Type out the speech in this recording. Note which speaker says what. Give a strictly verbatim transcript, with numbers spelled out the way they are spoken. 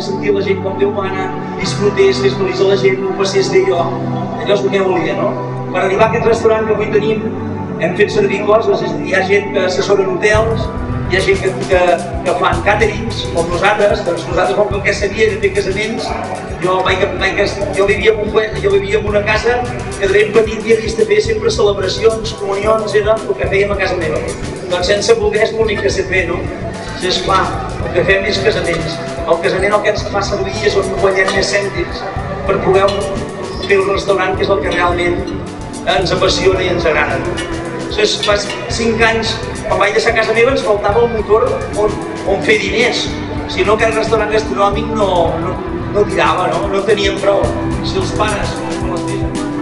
Speaker 1: sentir la gent com Déu mana, disfrutés, fes feliç a la gent, ho passés bé jo. Allò és el que volia, no? Per arribar a aquest restaurant que avui tenim, hem fet servir coses, és a dir, hi ha gent que assessoren hotels, hi ha gent que, que, que fan càterings, com nosaltres, doncs nosaltres com que sabia de fer casaments, jo, vaig, vaig, jo, vivia en un, jo vivia en una casa que de ben petit havia vist de fer sempre celebracions, comunions, era el que fèiem a casa meva. Doncs sense voler és l'únic que sé fer, no? És clar, el que fem és casaments. El casament el que ens fa servir és on guanyem més cèntims per poder fer un restaurant que és el que realment ens apassiona i ens agrada. Doncs fa cinc anys, quan vaig deixar casa meva, ens faltava el motor on, on fer diners. Si no, aquest restaurant gastronòmic no, no, no tirava, no? No teníem prou. Si els pares no les deixen...